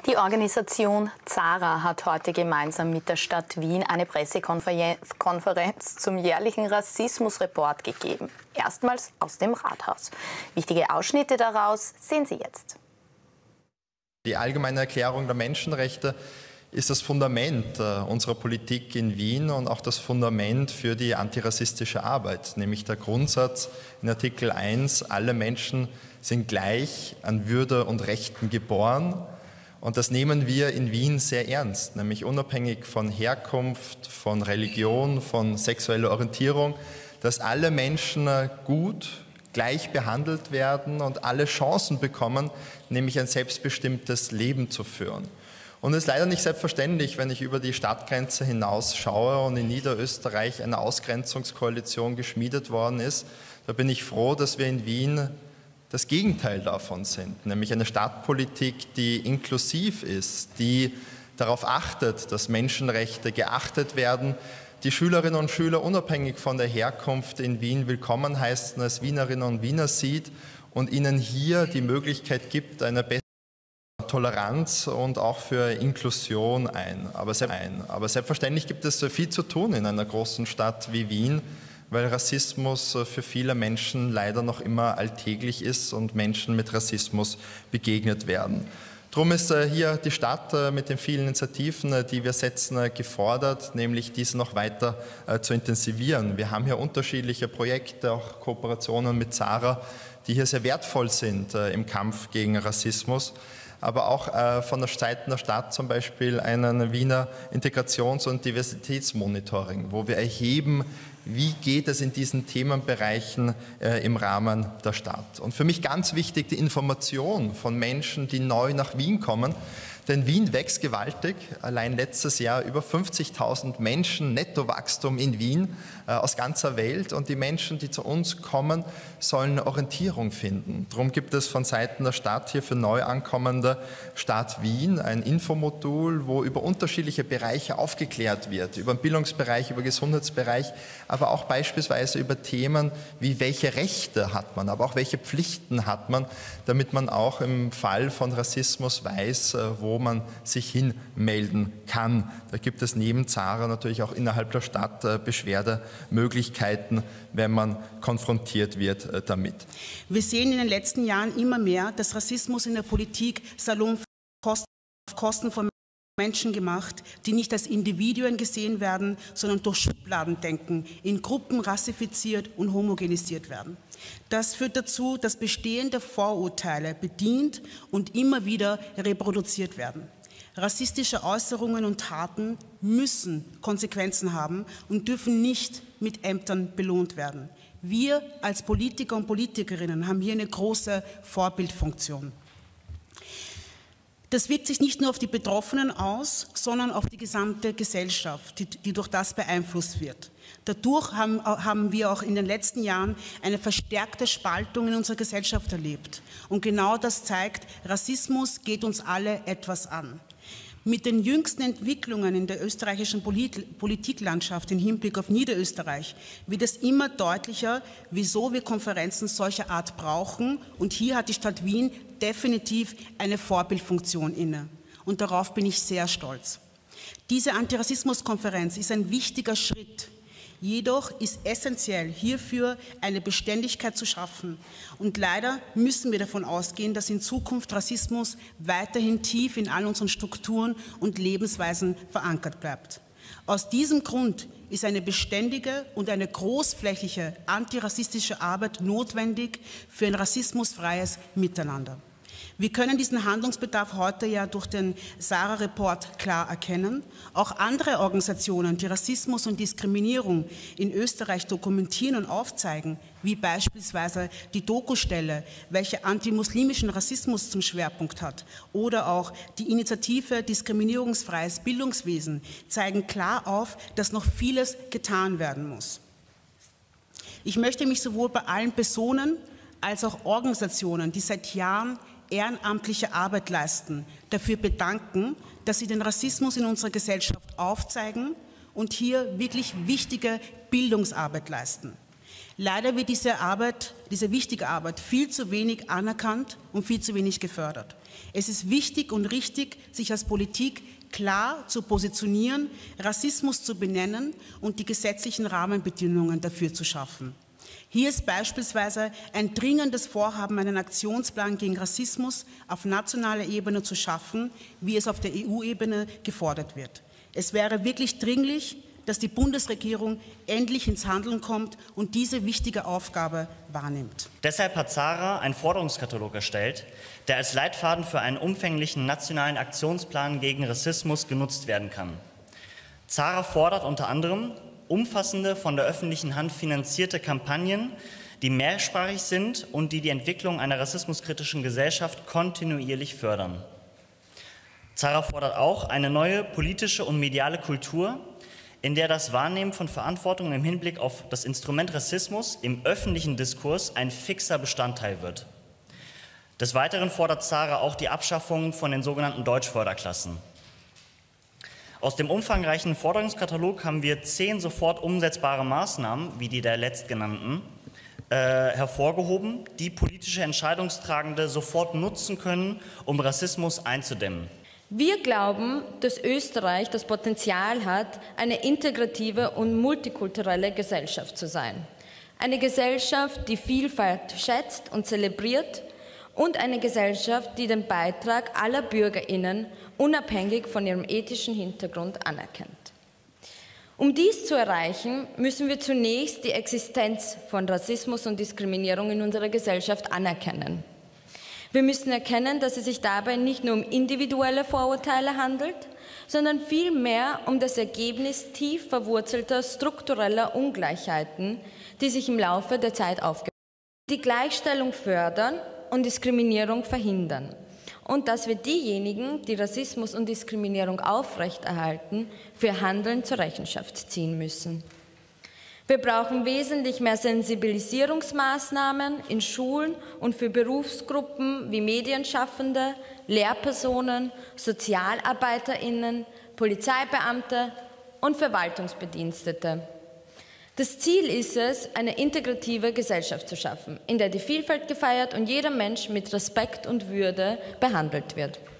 Die Organisation ZARA hat heute gemeinsam mit der Stadt Wien eine Pressekonferenz zum jährlichen Rassismusreport gegeben. Erstmals aus dem Rathaus. Wichtige Ausschnitte daraus sehen Sie jetzt. Die Allgemeine Erklärung der Menschenrechte ist das Fundament unserer Politik in Wien und auch das Fundament für die antirassistische Arbeit, nämlich der Grundsatz in Artikel 1, alle Menschen sind gleich an Würde und Rechten geboren. Und das nehmen wir in Wien sehr ernst, nämlich unabhängig von Herkunft, von Religion, von sexueller Orientierung, dass alle Menschen gut, gleich behandelt werden und alle Chancen bekommen, nämlich ein selbstbestimmtes Leben zu führen. Und es ist leider nicht selbstverständlich, wenn ich über die Stadtgrenze hinaus schaue und in Niederösterreich eine Ausgrenzungskoalition geschmiedet worden ist. Da bin ich froh, dass wir in Wien das Gegenteil davon sind, nämlich eine Stadtpolitik, die inklusiv ist, die darauf achtet, dass Menschenrechte geachtet werden, die Schülerinnen und Schüler unabhängig von der Herkunft in Wien willkommen heißen, als Wienerinnen und Wiener sieht und ihnen hier die Möglichkeit gibt, eine bessere Toleranz und auch für Inklusion ein. Aber selbstverständlich gibt es viel zu tun in einer großen Stadt wie Wien, weil Rassismus für viele Menschen leider noch immer alltäglich ist und Menschen mit Rassismus begegnet werden. Darum ist hier die Stadt mit den vielen Initiativen, die wir setzen, gefordert, nämlich diese noch weiter zu intensivieren. Wir haben hier unterschiedliche Projekte, auch Kooperationen mit ZARA, die hier sehr wertvoll sind im Kampf gegen Rassismus. Aber auch von der Seite der Stadt zum Beispiel einen Wiener Integrations- und Diversitätsmonitoring, wo wir erheben, wie geht es in diesen Themenbereichen im Rahmen der Stadt. Und für mich ganz wichtig die Information von Menschen, die neu nach Wien kommen. Denn Wien wächst gewaltig, allein letztes Jahr über 50.000 Menschen, Nettowachstum in Wien aus ganzer Welt. Und die Menschen, die zu uns kommen, sollen eine Orientierung finden. Darum gibt es von Seiten der Stadt hier für Neuankommende Stadt Wien ein Infomodul, wo über unterschiedliche Bereiche aufgeklärt wird, über den Bildungsbereich, über den Gesundheitsbereich, aber auch beispielsweise über Themen wie welche Rechte hat man, aber auch welche Pflichten hat man, damit man auch im Fall von Rassismus weiß, wo man sich hinmelden kann. Da gibt es neben ZARA natürlich auch innerhalb der Stadt Beschwerdemöglichkeiten, wenn man konfrontiert wird damit. Wir sehen in den letzten Jahren immer mehr, dass Rassismus in der Politik Salon auf Kosten von Menschen gemacht, die nicht als Individuen gesehen werden, sondern durch Schubladendenken in Gruppen rassifiziert und homogenisiert werden. Das führt dazu, dass bestehende Vorurteile bedient und immer wieder reproduziert werden. Rassistische Äußerungen und Taten müssen Konsequenzen haben und dürfen nicht mit Ämtern belohnt werden. Wir als Politiker und Politikerinnen haben hier eine große Vorbildfunktion. Das wirkt sich nicht nur auf die Betroffenen aus, sondern auf die gesamte Gesellschaft, die durch das beeinflusst wird. Dadurch haben wir auch in den letzten Jahren eine verstärkte Spaltung in unserer Gesellschaft erlebt. Und genau das zeigt, Rassismus geht uns alle etwas an. Mit den jüngsten Entwicklungen in der österreichischen Politiklandschaft im Hinblick auf Niederösterreich wird es immer deutlicher, wieso wir Konferenzen solcher Art brauchen. Und hier hat die Stadt Wien definitiv eine Vorbildfunktion inne. Und darauf bin ich sehr stolz. Diese Antirassismuskonferenz ist ein wichtiger Schritt. Jedoch ist essentiell, hierfür eine Beständigkeit zu schaffen. Und leider müssen wir davon ausgehen, dass in Zukunft Rassismus weiterhin tief in all unseren Strukturen und Lebensweisen verankert bleibt. Aus diesem Grund ist eine beständige und eine großflächige antirassistische Arbeit notwendig für ein rassismusfreies Miteinander. Wir können diesen Handlungsbedarf heute ja durch den ZARA-Report klar erkennen. Auch andere Organisationen, die Rassismus und Diskriminierung in Österreich dokumentieren und aufzeigen, wie beispielsweise die Doku-Stelle, welche antimuslimischen Rassismus zum Schwerpunkt hat, oder auch die Initiative Diskriminierungsfreies Bildungswesen, zeigen klar auf, dass noch vieles getan werden muss. Ich möchte mich sowohl bei allen Personen als auch Organisationen, die seit Jahren ehrenamtliche Arbeit leisten, dafür bedanken, dass sie den Rassismus in unserer Gesellschaft aufzeigen und hier wirklich wichtige Bildungsarbeit leisten. Leider wird diese wichtige Arbeit viel zu wenig anerkannt und viel zu wenig gefördert. Es ist wichtig und richtig, sich als Politik klar zu positionieren, Rassismus zu benennen und die gesetzlichen Rahmenbedingungen dafür zu schaffen. Hier ist beispielsweise ein dringendes Vorhaben, einen Aktionsplan gegen Rassismus auf nationaler Ebene zu schaffen, wie es auf der EU-Ebene gefordert wird. Es wäre wirklich dringlich, dass die Bundesregierung endlich ins Handeln kommt und diese wichtige Aufgabe wahrnimmt. Deshalb hat Zara einen Forderungskatalog erstellt, der als Leitfaden für einen umfänglichen nationalen Aktionsplan gegen Rassismus genutzt werden kann. Zara fordert unter anderem umfassende, von der öffentlichen Hand finanzierte Kampagnen, die mehrsprachig sind und die Entwicklung einer rassismuskritischen Gesellschaft kontinuierlich fördern. Zara fordert auch eine neue politische und mediale Kultur, in der das Wahrnehmen von Verantwortung im Hinblick auf das Instrument Rassismus im öffentlichen Diskurs ein fixer Bestandteil wird. Des Weiteren fordert Zara auch die Abschaffung von den sogenannten Deutschförderklassen. Aus dem umfangreichen Forderungskatalog haben wir 10 sofort umsetzbare Maßnahmen, wie die der letztgenannten, hervorgehoben, die politische Entscheidungstragende sofort nutzen können, um Rassismus einzudämmen. Wir glauben, dass Österreich das Potenzial hat, eine integrative und multikulturelle Gesellschaft zu sein. Eine Gesellschaft, die Vielfalt schätzt und zelebriert und eine Gesellschaft, die den Beitrag aller BürgerInnen unabhängig von ihrem ethischen Hintergrund anerkennt. Um dies zu erreichen, müssen wir zunächst die Existenz von Rassismus und Diskriminierung in unserer Gesellschaft anerkennen. Wir müssen erkennen, dass es sich dabei nicht nur um individuelle Vorurteile handelt, sondern vielmehr um das Ergebnis tief verwurzelter struktureller Ungleichheiten, die sich im Laufe der Zeit aufgebaut haben, die Gleichstellung fördern und Diskriminierung verhindern. Und dass wir diejenigen, die Rassismus und Diskriminierung aufrechterhalten, für Handeln zur Rechenschaft ziehen müssen. Wir brauchen wesentlich mehr Sensibilisierungsmaßnahmen in Schulen und für Berufsgruppen wie Medienschaffende, Lehrpersonen, SozialarbeiterInnen, Polizeibeamte und Verwaltungsbedienstete. Das Ziel ist es, eine integrative Gesellschaft zu schaffen, in der die Vielfalt gefeiert und jeder Mensch mit Respekt und Würde behandelt wird.